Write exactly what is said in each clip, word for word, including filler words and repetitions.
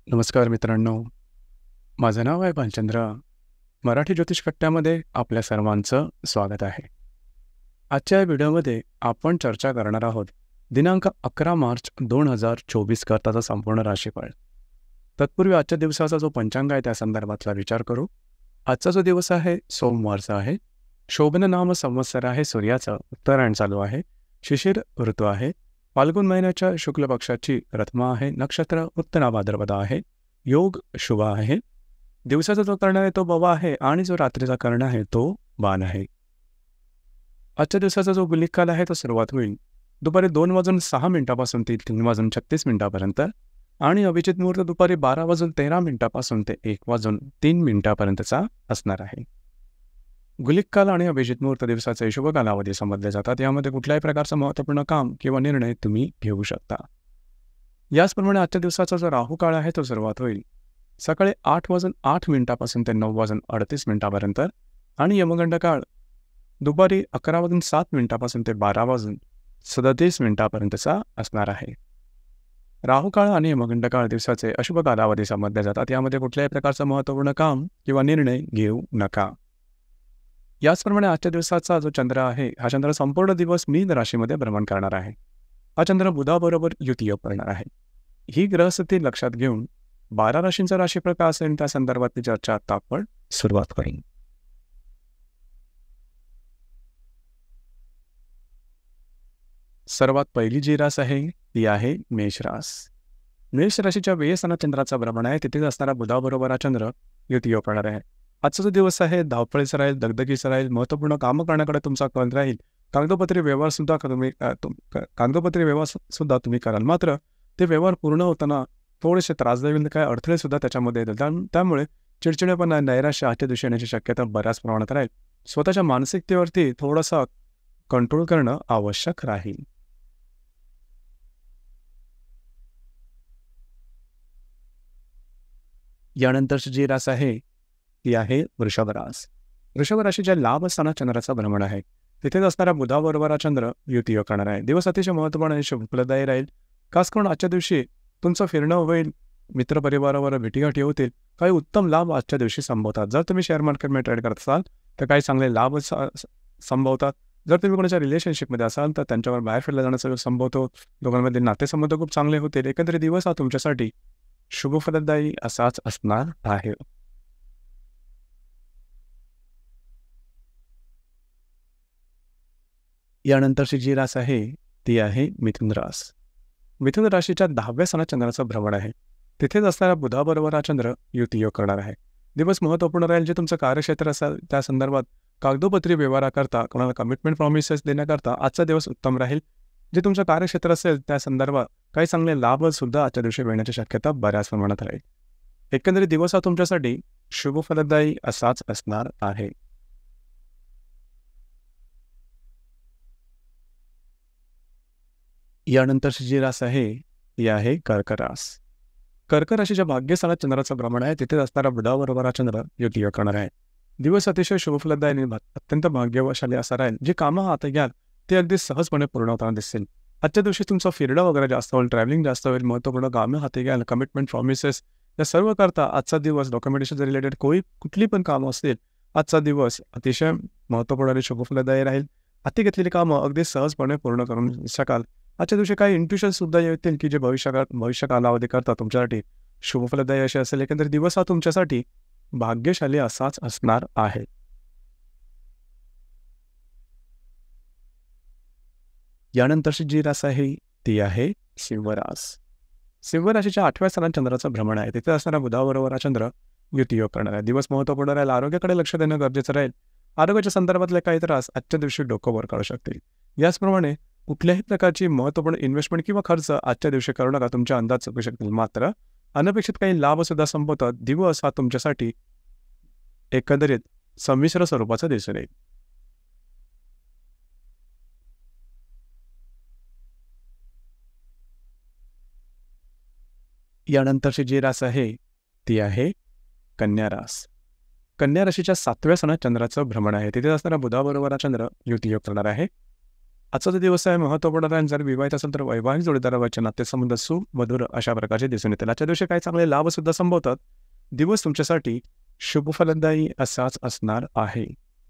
नमस्कार मित्रांनो, माझं नाव आहे भालचंद्र. मराठी ज्योतिष कट्ट्यामध्ये आपल्या सर्वांचं स्वागत आहे. आजच्या या व्हिडिओमध्ये आपण चर्चा करणार आहोत दिनांक अकरा मार्च दोन हजार चोवीस करताचा संपूर्ण राशीफळ. तत्पूर्वी आजच्या दिवसाचा जो पंचांग आहे त्या संदर्भातला विचार करू. आजचा जो दिवस आहे सोमवारचा आहे. शोभन नाम संवत्सर आहे. सूर्याचं उत्तरायण चालू आहे. शिशिर ऋतू आहे. फाल्गुन महिन्याच्या शुक्ल पक्षाची प्रथमा आहे. नक्षत्र उत्तरा भाद्रपद आहे. योग शुभ आहे. दिवसाचा जो कर्ण आहे तो बवा आहे आणि जो रात्रीचा कर्ण आहे तो बाण आहे. आजच्या दिवसाचा जो गुलिक काल आहे तो सुरुवात होईल दुपारी दोन वाजून सहा मिनिटापासून ते तीन वाजून छत्तीस मिनिटापर्यंत आणि अभिजित मुहूर्त दुपारी बारा वाजून तेरा मिनिटापासून ते एक वाजून तीन मिनिटापर्यंतचा असणार आहे. गुलिक काल आणि अभिजित मुहूर्त दिवसाचे शुभ कालावधी समजले जातात. यामध्ये कुठल्याही प्रकारचं महत्त्वपूर्ण काम किंवा निर्णय तुम्ही घेऊ शकता. याचप्रमाणे आजच्या दिवसाचा जो राहू काळ आहे तो सुरुवात होईल सकाळी आठ वाजून आठ मिनिटापासून ते नऊ वाजून अडतीस मिनिटापर्यंत आणि यमगंड काळ दुपारी अकरा वाजून सात मिनिटापासून ते बारा वाजून सदतीस मिनिटापर्यंतचा असणार आहे. राहू काळ आणि यमगंड काळ दिवसाचे अशुभ कालावधी समजले जातात. यामध्ये कुठल्याही प्रकारचं महत्त्वपूर्ण काम किंवा निर्णय घेऊ नका. याचप्रमाणे आजच्या दिवसाचा जो चंद्र आहे हा चंद्र संपूर्ण दिवस मीन राशीमध्ये भ्रमण करणार आहे. हा चंद्र बुधाबरोबर युती करणार आहे. ही ग्रहस्थिती लक्षात घेऊन बारा राशींचा राशीफळ का असेल त्या संदर्भातली चर्चा आता आपण सुरुवात करू. सर्वात पहिली जी रास आहे ती आहे मेष रास. मेष राशीच्या व्ययस्थानात चंद्राचा भ्रमण आहे. तिथेच असणारा बुधाबरोबर हा चंद्र युती करणार आहे. आजचा जो दिवस आहे धावपळीचा राहील, दगदगीचा राहील. महत्त्वपूर्ण कामं करण्याकडे तुमचा कल राहील. कागदोपत्री व्यवहार सुद्धा तुम्ही कागदोपत्री व्यवहार सुद्धा तुम्ही कराल. मात्र ते व्यवहार पूर्ण होताना थोडेसे त्रासदायी काय अडथळे सुद्धा त्याच्यामध्ये येतात. त्यामुळे चिडचिडेपणा, नैराश्य आजच्या दिवशी येण्याची शक्यता बऱ्याच प्रमाणात राहील. स्वतःच्या मानसिकतेवरती थोडासा कंट्रोल करणं आवश्यक राहील. यानंतरची जी रास आहे ती आहे वृषभ रास. वृषभ राशीच्या लाभ स्थानात चंद्राचा भ्रमण आहे. तिथेच असणारा बुधाबरोबर हा चंद्र युती करणार आहे. दिवस अतिशय महत्त्वपूर्ण आणि शुभफलदायी राहील. खास करून आजच्या दिवशी तुमचं फिरणं होईल, मित्रपरिवारावर भेटीगाठी होतील. काही उत्तम लाभ आजच्या दिवशी संभवतात. जर तुम्ही शेअर मार्केटमध्ये ट्रेड करत असाल तर काही चांगले लाभ संभवतात. जर तुम्ही कोणाच्या रिलेशनशिपमध्ये असाल तर त्यांच्यावर बाहेर फिरला जाण्याचा संभवतो. दोघांमध्ये नातेसंबंध खूप चांगले होतील. एकंदरीत दिवस हा तुमच्यासाठी शुभफलदायी असाच असणार आहे. यानंतरची जी रास आहे ती आहे मिथुन रास. मिथुन राशीच्या दहाव्या स्थानात चंद्राचं भ्रमण आहे. तिथेच असणारा बुधाबरोबर हा चंद्र युती करणार आहे. दिवस महत्त्वपूर्ण राहील. जे तुमचं कार्यक्षेत्र असेल त्या संदर्भात कागदोपत्री व्यवहाराकरता कोणाला कमिटमेंट प्रॉमिसेस देण्याकरता आजचा दिवस उत्तम राहील. जे तुमचं कार्यक्षेत्र असेल त्या संदर्भात काही चांगले लाभ सुद्धा आजच्या दिवशी मिळण्याची शक्यता बऱ्याच प्रमाणात राहील. एकंदरीत दिवस हा तुमच्यासाठी शुभफलदायी असाच असणार आहे. यानंतरची जी रास आहे ती आहे कर्क रास. कर्क राशीच्या भाग्यस्थानात चंद्राचं भ्रमण आहे. तिथेच असणारा बुधाबरोबर हा चंद्र युती करणार आहे. दिवस अतिशय शुभफलदायी आणि अत्यंत भाग्यवशाली असा राहील. जे कामं हाती घ्याल ते अगदी सहजपणे पूर्ण होताना दिसतील. आजच्या दिवशी तुमचं फिरणं वगैरे जास्त होईल, ट्रॅव्हलिंग जास्त होईल. महत्त्वपूर्ण कामं हाती घ्याल, कमिटमेंट प्रॉमिसेस या सर्व करता आजचा दिवस डॉक्युमेंटेशनच्या रिलेटेड कोई कुठली पण कामं असतील आजचा दिवस अतिशय महत्त्वपूर्ण आणि शुभफलदायी राहील. हाती घेतलेली कामं अगदी सहजपणे पूर्ण करून शकाल. आजच्या दिवशी काही इंट्युशन सुद्धा येतील की जे भविष्यकाळ भविष्य कालावधी करता तुमच्यासाठी शुभफलदायी असे असेल. एकंदरीत दिवस हा तुमच्यासाठी भाग्यशाली असाच असणार आहे. यानंतरची जी रास आहे ती आहे सिंह रास. सिंह राशीच्या आठव्या स्थानात चंद्राचं भ्रमण आहे. तिथे असणारा बुधाबरोबर हा चंद्र युती करणार आहे. दिवस महत्त्वपूर्ण राहील. आरोग्याकडे लक्ष देणं गरजेचं राहील. आरोग्याच्या संदर्भातले काही त्रास आजच्या दिवशी डोकं वर काढू शकतील. याचप्रमाणे कुठल्याही प्रकारची महत्त्वपूर्ण इन्व्हेस्टमेंट किंवा खर्च आजच्या दिवशी करू नका. तुमच्या अंदाज चुकू शकतील. मात्र अनपेक्षित काही लाभ सुद्धा संभवतात. दिवस हा तुमच्यासाठी एकंदरीत संमिश्र स्वरूपाचा दिसून येईल. यानंतरची जी रास आहे ती आहे कन्या रास. कन्या राशीच्या सातव्या स्थानात चंद्राचं भ्रमण आहे. तिथे असणारा बुधाबरोबर हा चंद्र युती करणार आहे. आजचा जो दिवस आहे महत्त्वपूर्ण आहे. जर विवाहित असेल तर वैवाहिक जोडीदाराचे नातेसंबंध सुमधुर अशा प्रकारचे दिसून येतील. आजच्या दिवशी काही चांगले लाभ सुद्धा संभवतात. दिवस तुमच्यासाठी शुभफलदायी असाच असणार आहे.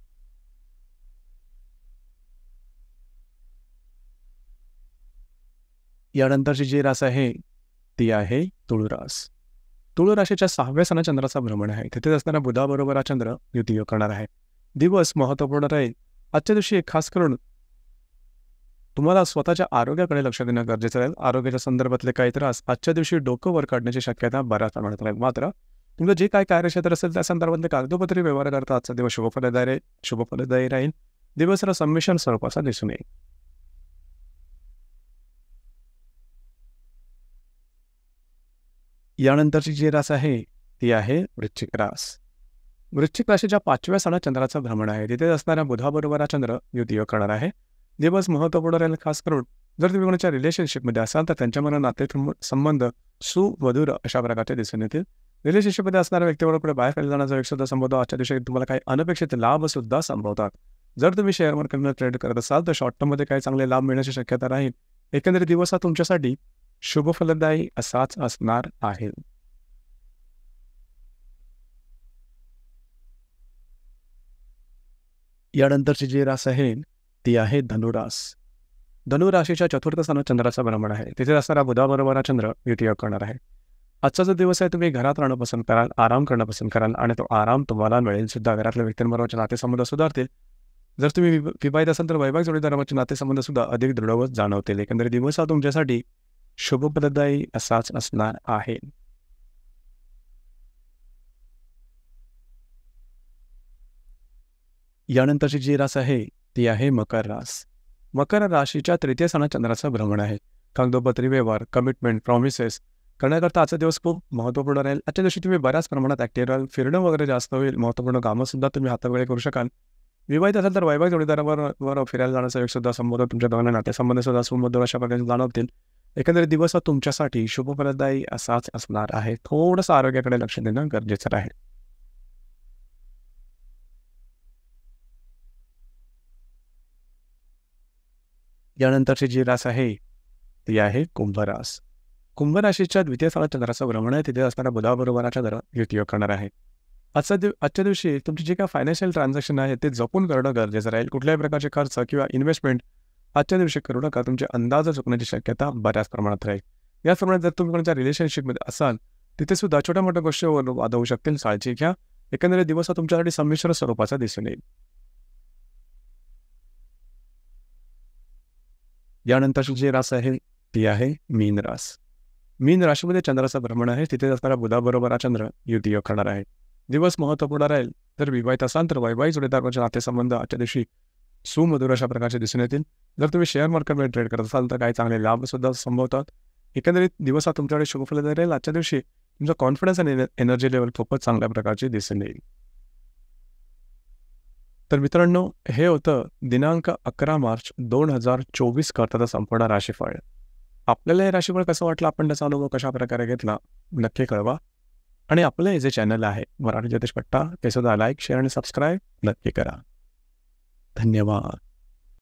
यानंतरची जी रास आहे ती आहे तुळ रास. तुळ राशीच्या सहाव्या स्थानात चंद्राचा भ्रमण आहे. तिथे असणाऱ्या बुधाबरोबर हा चंद्र युती योग करणार आहे. दिवस महत्त्वपूर्ण राहील. आजच्या दिवशी खास करून तुम्हाला स्वतःच्या आरोग्याकडे लक्ष देणं गरजेचं राहील. आरोग्याच्या संदर्भातले काही त्रास आजच्या दिवशी डोकं वर काढण्याची शक्यता बऱ्याच प्रमाणात राहील. मात्र तुमचं जे काही कार्यक्षेत्र असेल त्या संदर्भातले कागदोपत्री व्यवहार करता आजचा दिवस शुभफलदायी शुभफलदायी राहील. दिवस हा संमिश्रण स्वरूपाचा दिसून येईल. यानंतरची जी रास आहे ती आहे वृश्चिक रास. वृश्चिक राशीच्या पाचव्या स्थानात चंद्राचं भ्रमण आहे. तिथे असणाऱ्या बुधाबरोबर हा चंद्र युती योग करणार आहे. दिवस महत्त्वपूर्ण राहील. खास करून जर तुम्ही कोणाच्या रिलेशनशिपमध्ये असाल तर त्यांच्यामध्ये नाते संबंध सुमधुर अशा प्रकारचे दिसून येतील. रिलेशनशिपमध्ये असणाऱ्या व्यक्तीबरोबर बाहेर खाली जाण्याचा एक सुद्धा संभवतो. आजच्या दिवशी तुम्हाला काही अनपेक्षित लाभ सुद्धा संभवतात. जर तुम्ही शेअर मार्केटमध्ये ट्रेड करत असाल तर शॉर्ट टर्ममध्ये काही चांगले लाभ मिळण्याची शक्यता राहील. एकंदरीत दिवस हा तुमच्यासाठी शुभफलदायी असाच असणार आहे. यानंतरची जी रास आहे ती आहे धनुरास. धनुराशीच्या चतुर्थ स्थानात चंद्राचा भ्रमण आहे. तिथे असणारा बुधाबरोबर हा चंद्र युती योग करणार आहे. आजचा जो दिवस आहे तुम्ही घरात राहणं पसंत कराल, आराम करणं पसंत कराल आणि तो आराम तुम्हाला मिळेल सुद्धा. घरातल्या व्यक्तींबरोबरचे नातेसंबंध सुधारतील. जर तुम्ही विवाहित असाल तर वैवाहिक जोडीदाराचे नातेसंबंध सुद्धा अधिक दृढवत जाणवतील. एकंदरीत दिवस हा तुमच्यासाठी शुभफलदायी असाच असणार आहे. यानंतरची जी रास आहे ती आहे मकर रास. मकर राशीच्या तृतीय स्थानात चंद्राचं भ्रमण आहे. कागदोपत्री व्यवहार, कमिटमेंट, प्रॉमिसेस करण्याकरता आजचा दिवस खूप महत्त्वपूर्ण राहील. आजच्या दिवशी तुम्ही बऱ्याच प्रमाणात ॲक्टिव्ह राहाल. फिरणं वगैरे जास्त होईल. महत्त्वपूर्ण कामंसुद्धा तुम्ही हातावेळी करू शकाल. विवाहित असाल तर वैवाहिक जोडीदाराबरोबर फिरायला जाण्याचा एक सुद्धा संबंध तुमच्या दोघांना नातेसंबंध सुद्धा सुमधुर अशा प्रकारे जाणवतील. एकंदरीत दिवस हा तुमच्यासाठी शुभफलदायी असाच असणार आहे. थोडंसं आरोग्याकडे लक्ष देणं गरजेचं राहील. यानंतरची जी रास आहे ती आहे कुंभ रास. कुंभ राशीच्या द्वितीय स्थानात चंद्राचं भ्रमण आहे. तिथे असणाऱ्या बुधाबरोबर हा चंद्र युती योग करणार आहे. आजचा दिव आजच्या दिवशी तुमची जे काही फायनान्शियल ट्रान्झॅक्शन आहे ते जपून करणं गरजेचं राहील. कुठल्याही प्रकारचे खर्च किंवा इन्व्हेस्टमेंट आजच्या दिवशी करू नका. तुमचे अंदाज चुकण्याची शक्यता बऱ्याच प्रमाणात राहील. याचप्रमाणे जर तुम्ही कोणाच्या रिलेशनशिपमध्ये असाल तिथे सुद्धा छोट्या मोठ्या गोष्टीवर वाद होऊ शकतील. काळजी घ्या. एकंदरीत दिवस हा तुमच्यासाठी संमिश्र स्वरूपाचा दिसून येईल. यानंतरची जी रास आहे ती आहे मीन रास. मीन राशीमध्ये चंद्राचं भ्रमण आहे. तिथे असणाऱ्या बुधाबरोबर हा चंद्र युती योग करणार आहे. दिवस महत्त्वपूर्ण राहील. जर विवाहित असाल तर वैवाहिक जोडीदाराचे नातेसंबंध आजच्या दिवशी सुमधुर अशा प्रकारचे दिसून येतील. जर तुम्ही शेअर मार्केटमध्ये ट्रेड करत असाल तर काही चांगले लाभ सुद्धा संभवतात. एकंदरीत दिवस हा तुमच्याकडे शुभफलदायी राहील. आजच्या दिवशी तुमचा कॉन्फिडन्स आणि एनर्जी लेवल खूपच चांगल्या प्रकारची दिसून येईल. तर मित्रांनो, हे होतं दिनांक अकरा मार्च दोन हजार चोवीस करताचा संपूर्ण राशीफळ. आपल्याला हे राशीफळ कसं वाटलं, आपण त्याचा अनुभव कशा प्रकारे घेतला नक्की कळवा. आणि आपलं हे जे चॅनल आहे मराठी ज्योतिष कट्टा ते सुद्धा लाईक, शेअर आणि सबस्क्राईब नक्की करा. धन्यवाद.